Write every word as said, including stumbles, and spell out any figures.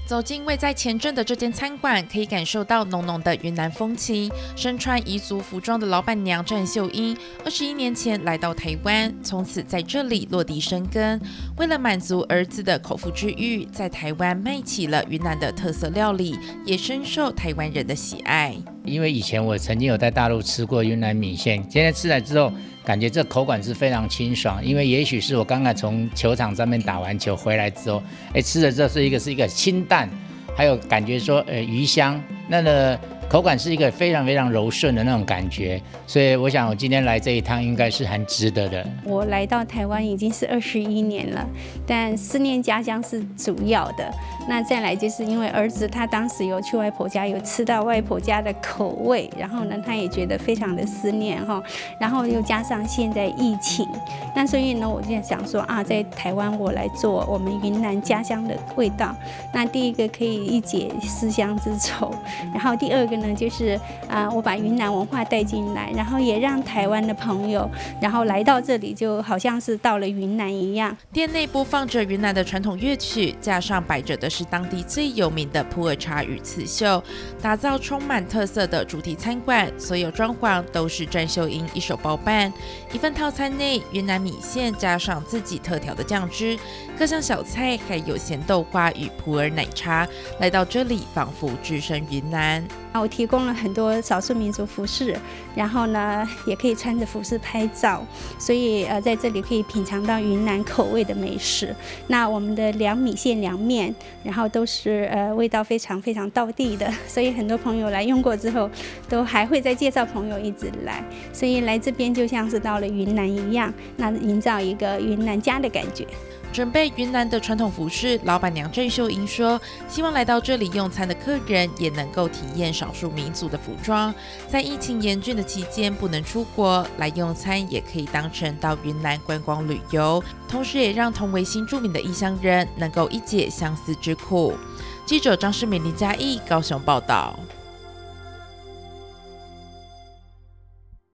走进位在前镇的这间餐馆，可以感受到浓浓的云南风情。身穿彝族服装的老板娘郑秀英，二十一年前来到台湾，从此在这里落地生根。为了满足儿子的口腹之欲，在台湾卖起了云南的特色料理，也深受台湾人的喜爱。 因为以前我曾经有在大陆吃过云南米线，现在吃来之后，感觉这口感是非常清爽。因为也许是我刚才从球场上面打完球回来之后，哎，吃的这是一个是一个清淡，还有感觉说呃鱼香，那呢口感是一个非常非常柔顺的那种感觉，所以我想我今天来这一趟应该是很值得的。 我来到台湾已经是二十一年了，但思念家乡是主要的。那再来就是因为儿子他当时有去外婆家，有吃到外婆家的口味，然后呢他也觉得非常的思念哈，然后又加上现在疫情，那所以呢我就想说啊，在台湾我来做我们云南家乡的味道。那第一个可以一解思乡之愁，然后第二个呢，就是啊、呃，我把云南文化带进来，然后也让台湾的朋友，然后来到这里，就好像是到了云南一样。 店内播放着云南的传统乐曲，架上摆着的是当地最有名的普洱茶与刺绣，打造充满特色的主题餐馆。所有装潢都是郑秀英一手包办。一份套餐内，云南米线加上自己特调的酱汁，各项小菜还有咸豆花与普洱奶茶。来到这里，仿佛置身云南。 我提供了很多少数民族服饰，然后呢，也可以穿着服饰拍照，所以呃，在这里可以品尝到云南口味的美食。那我们的凉米线、凉面，然后都是呃味道非常非常道地的，所以很多朋友来用过之后，都还会再介绍朋友一直来，所以来这边就像是到了云南一样，那营造一个云南家的感觉。 准备云南的传统服饰，老板娘郑秀英说，希望来到这里用餐的客人也能够体验少数民族的服装。在疫情严峻的期间不能出国，来用餐也可以当成到云南观光旅游，同时也让同为新住民的异乡人能够一解相思之苦。记者张世美、林嘉义高雄报道。